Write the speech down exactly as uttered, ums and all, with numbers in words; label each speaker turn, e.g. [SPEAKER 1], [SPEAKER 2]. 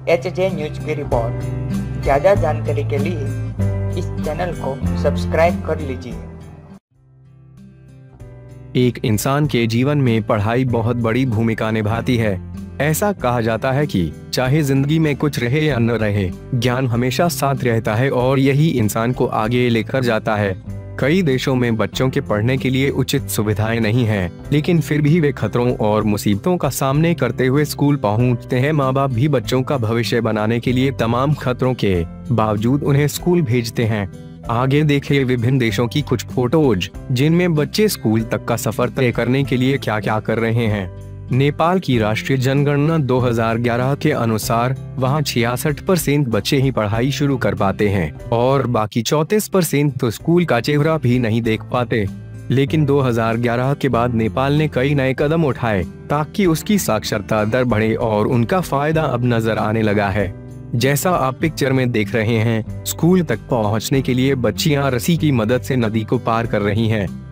[SPEAKER 1] H J news की report. ज़्यादा जानकारी के लिए इस चैनल को सब्सक्राइब कर लीजिए।
[SPEAKER 2] एक इंसान के जीवन में पढ़ाई बहुत बड़ी भूमिका निभाती है। ऐसा कहा जाता है कि चाहे जिंदगी में कुछ रहे या न रहे, ज्ञान हमेशा साथ रहता है और यही इंसान को आगे लेकर जाता है। कई देशों में बच्चों के पढ़ने के लिए उचित सुविधाएं नहीं हैं, लेकिन फिर भी वे खतरों और मुसीबतों का सामना करते हुए स्कूल पहुंचते हैं। माँ बाप भी बच्चों का भविष्य बनाने के लिए तमाम खतरों के बावजूद उन्हें स्कूल भेजते हैं। आगे देखिए विभिन्न देशों की कुछ फोटोज, जिनमें बच्चे स्कूल तक का सफर तय करने के लिए क्या क्या कर रहे हैं। नेपाल की राष्ट्रीय जनगणना दो हज़ार ग्यारह के अनुसार वहां छियासठ परसेंट बच्चे ही पढ़ाई शुरू कर पाते हैं और बाकी चौंतीस परसेंट तो स्कूल का चेहरा भी नहीं देख पाते। लेकिन दो हज़ार ग्यारह के बाद नेपाल ने कई नए कदम उठाए ताकि उसकी साक्षरता दर बढ़े और उनका फायदा अब नजर आने लगा है। जैसा आप पिक्चर में देख रहे हैं, स्कूल तक पहुंचने के लिए बच्चियां रस्सी की मदद से नदी को पार कर रही हैं।